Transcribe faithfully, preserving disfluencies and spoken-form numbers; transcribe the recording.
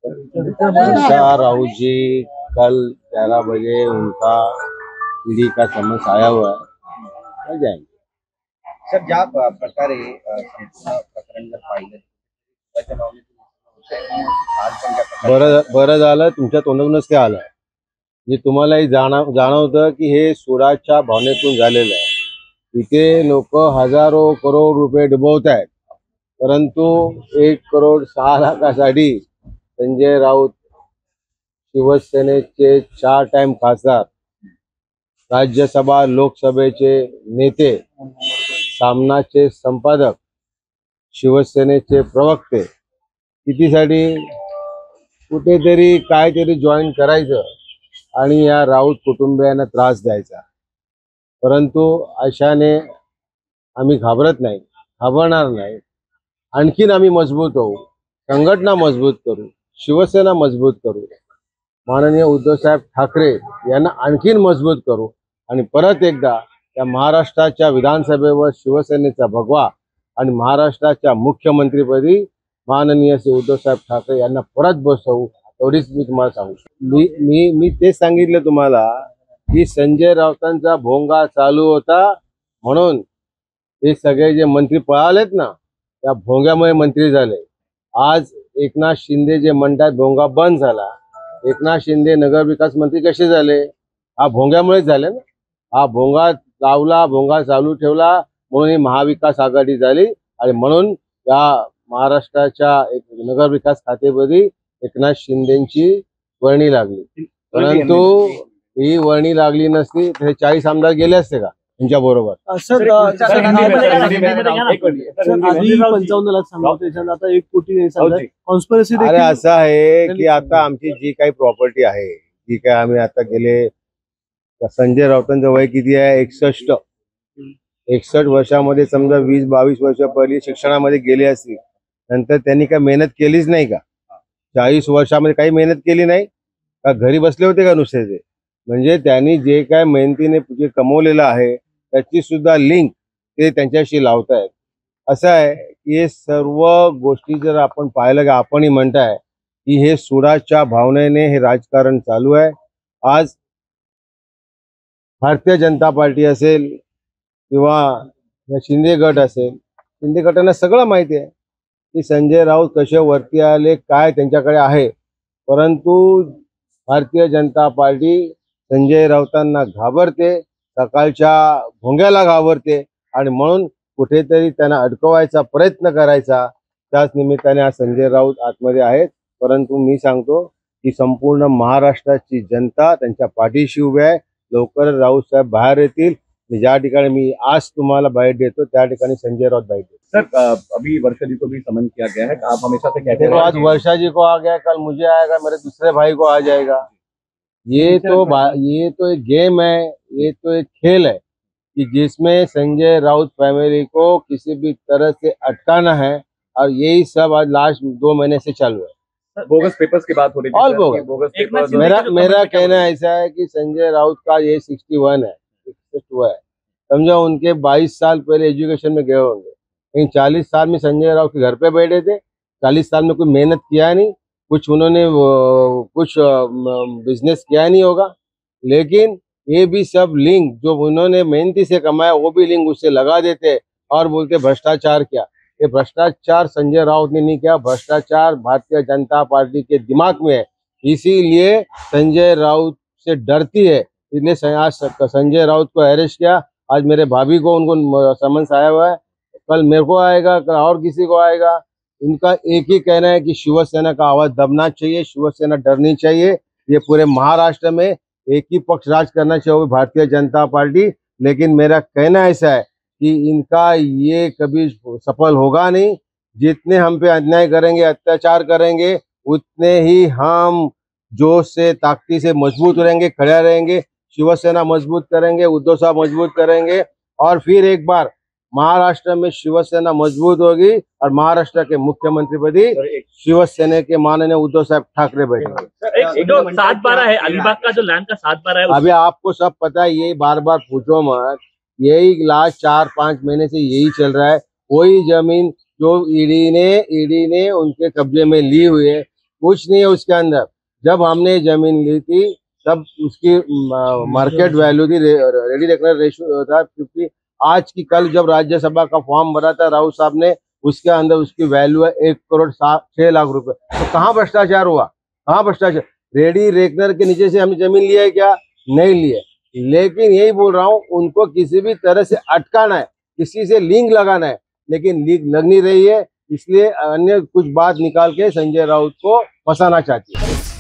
ऐसा राहुल जी कल ग्यारह बजे उनका ईडी का समन्स आया हुआ है, आ जाएंगे। सर ज्या प्रकारे अ, संपूर्ण प्रकरण जर पाहिलं त्याच्या भावनेतून आज पण ज्या प्रकारे बरं बरं झालं तुमच्या तोंडातूनच ते आलं. मी तुम्हालाही जाणव जाणवतं की हे सुडाच्या भावनेतून झालेलं आहे. इथे लोक हजारो करोड रुपये डुबवत आहेत, परंतु एक करोड सहा लाखासाठी संजय राऊत शिवसेनेचे चार टाइम खासदार, राज्यसभा लोकसभेचे नेते, सामनाचे संपादक, शिवसेनेचे प्रवक्ते कितीसाठी कुठेतरी काहीतरी जॉईन करायचं आणि या राऊत कुटुंबियांना त्रास द्यायचा. परंतु अशाने आम्ही घाबरत नाही, घाबरणार नाही. आणखीन आम्ही मजबूत होऊ, संघटना मजबूत करू, शिवसेना मजबूत करू, माननीय उद्धवसाहेब ठाकरे यांना आणखीन मजबूत करू आणि परत एकदा या महाराष्ट्राच्या विधानसभेवर शिवसेनेचा भगवा आणि महाराष्ट्राच्या मुख्यमंत्रीपदी माननीय श्री उद्धवसाहेब ठाकरे यांना परत बसवू, एवढीच मी तुम्हाला सांगू. मी मी मी तेच सांगितलं तुम्हाला की संजय राऊतांचा भोंगा चालू होता म्हणून हे सगळे जे मंत्री पळालेत ना, त्या भोंग्यामुळे मंत्री झाले. आज एकनाथ शिंदे जे म्हणतात भोंगा बंद झाला, एकनाथ शिंदे नगरविकास मंत्री कसे झाले? हा भोंग्यामुळेच झाले ना. हा भोंगा लावला, भोंगा चालू ठेवला म्हणून ही महाविकास आघाडी झाली आणि म्हणून या महाराष्ट्राच्या एक नगरविकास खातेपदी एकनाथ शिंदेची वर्णी लागली. परंतु ही वर्णी लागली नसती तर हे चाळीस आमदार गेले असते का त्यांच्या बरोबर? सर पंचावन्न लाख सांगतो, आता एक कोटी कॉन्स्पिरसी. अरे असं आहे की आता आमची जी काही प्रॉपर्टी आहे, जी काय आम्ही आता गेले, संजय राऊतांचं वय किती आहे? एकसष्ट एकसष्ट वर्षामध्ये समजा वीस बावीस वर्ष पहिली शिक्षणामध्ये गेली असती, नंतर त्यांनी काय मेहनत केलीच नाही का? चाळीस वर्षामध्ये काही मेहनत केली नाही का? घरी बसले होते का नुसते ते? म्हणजे त्यांनी जे काय मेहनतीने जे कमवलेलं आहे त्याची सुद्धा लिंक ते त्यांच्याशी लावतायत. असं आहे की हे सर्व गोष्टी जर आपण पाहिलं का, आपणही म्हणताय की हे सुडाच्या भावनेने हे राजकारण चालू आहे. आज भारतीय जनता पार्टी असेल किंवा शिंदे गट असेल, शिंदे गटांना सगळं माहिती आहे की संजय राऊत कसे वरती आले, काय त्यांच्याकडे आहे. परंतु भारतीय जनता पार्टी संजय राऊतांना घाबरते, सकाळच्या भोंग्याला घाबरते आणि म्हणून कुठेतरी त्यांना अडकवायचा प्रयत्न करायचा. त्याच निमित्ताने आज संजय राऊत आतमध्ये आहेत. परंतु मी सांगतो की संपूर्ण महाराष्ट्राची जनता त्यांच्या पाठीशी उभी आहे. लवकर राऊत साहेब बाहेर येतील. ज्या ठिकाणी मी आज तुम्हाला बाईट देतो त्या ठिकाणी संजय राउत बाईट देतो. सर अभी वर्षा जी को भी समन किया गया है, आप हमेशा से कहते हैं आज वर्षा जी को आ गया, कल मुझे आएगा, मेरे दूसरे भाई को आ जाएगा. ये तो ये तो एक गेम है, ये तो एक खेल है कि जिसमें संजय राउत फैमिली को किसी भी तरह से अटकाना है और यही सब आज लास्ट दो महीने से चालू है. बोगस पेपर्स की बात हो रही थी. All bogus. Bogus papers. मेरा मेरा कहना ऐसा है कि संजय राउत का ये सिक्सटी वन है, हुआ है. समझो उनके बाईस साल पहले एजुकेशन में गए होंगे, लेकिन चालीस साल में संजय राउत के घर पे बैठे थे. चालीस साल में कोई मेहनत किया नहीं, कुछ उन्होंने कुछ बिजनेस किया नहीं होगा, लेकिन ये भी सब लिंक जो उन्होंने मेहनती से कमाया वो भी लिंक उससे लगा देते और बोलते भ्रष्टाचार किया. ये भ्रष्टाचार संजय राउत ने नहीं किया, भ्रष्टाचार भारतीय जनता पार्टी के दिमाग में है. इसीलिए संजय राउत से डरती है, इसलिए आज संजय राउत को अरेस्ट किया. आज मेरे भाभी को उनको समन्स आया हुआ है, कल मेरे को आएगा, कल और किसी को आएगा. उनका एक ही कहना है कि शिवसेना का आवाज दबना चाहिए, शिवसेना डरनी चाहिए. ये पूरे महाराष्ट्र में एक ही पक्ष राज करना चाहिए, भारतीय जनता पार्टी. लेकिन मेरा कहना ऐसा है कि इनका ये कभी सफल होगा नहीं. जितने हम पे अन्याय करेंगे, अत्याचार करेंगे, उतने ही हम जोश से ताकती से मजबूत रहेंगे, खड़े रहेंगे. शिवसेना मजबूत करेंगे, उद्धव साहब मजबूत करेंगे और फिर एक बार महाराष्ट्र में शिवसेना मजबूत होगी और महाराष्ट्र के मुख्यमंत्री पदी शिवसेना के माननीय उद्धव साहब ठाकरे बैठेंगे. जो सात बारह है अलीबाग का, जो लैंड का सात बारह है, अभी आपको सब पता है. यही बार बार पूछो मत, यही लास्ट चार पांच महीने से यही चल रहा है. कोई जमीन जो ईडी ने ईडी ने उनके कब्जे में ली हुई है, कुछ नहीं है उसके अंदर। जब हमने जमीन ली थी तब उसकी मार्केट वैल्यू थी, रे, रेडी रेकनर रेशियो था फिफ्टी। आज की कल जब राज्यसभा का फॉर्म भरा था राउत साहब ने, उसके अंदर उसकी वैल्यू है एक करोड़ सात छह लाख रुपए। तो कहाँ भ्रष्टाचार हुआ, कहाँ भ्रष्टाचार? रेडी रेकनर के नीचे से हमने जमीन लिया है क्या? नहीं लिए। लेकिन यही बोल रहा हूँ, उनको किसी भी तरह से अटकाना है, किसी से लिंक लगाना है, लेकिन लिंक लग नहीं रही है। इसलिए अन्य कुछ बात निकाल के संजय राउत को फंसाना चाहती है।